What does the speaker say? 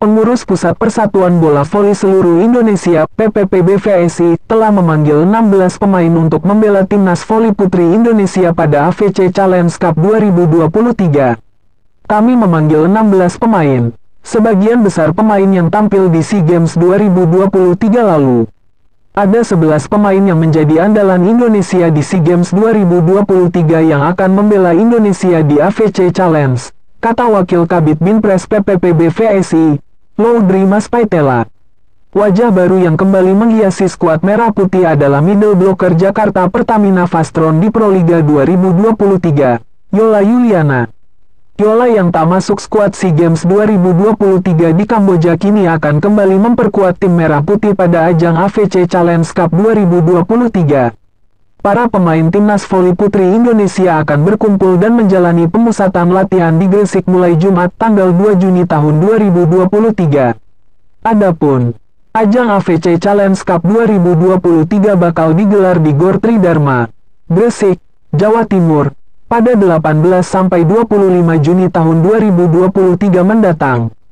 Pengurus Pusat Persatuan Bola Voli Seluruh Indonesia (PPPB-VSI) telah memanggil 16 pemain untuk membela Timnas Voli Putri Indonesia pada AFC Challenge Cup 2023. Kami memanggil 16 pemain. Sebagian besar pemain yang tampil di SEA Games 2023 lalu. Ada 11 pemain yang menjadi andalan Indonesia di SEA Games 2023 yang akan membela Indonesia di AFC Challenge, kata Wakil Kabid Binpres PPPB-VSI, Laudri Maspaitela. Wajah baru yang kembali menghiasi skuad merah putih adalah middle blocker Jakarta Pertamina Vastron di Proliga 2023, Yola Yuliana. Yola yang tak masuk skuad SEA Games 2023 di Kamboja kini akan kembali memperkuat tim merah putih pada ajang AFC Challenge Cup 2023. Para pemain Timnas Voli Putri Indonesia akan berkumpul dan menjalani pemusatan latihan di Gresik mulai Jumat tanggal 2 Juni tahun 2023. Adapun ajang AFC Challenge Cup 2023 bakal digelar di Gor Tridharma, Gresik, Jawa Timur, pada 18 sampai 25 Juni tahun 2023 mendatang.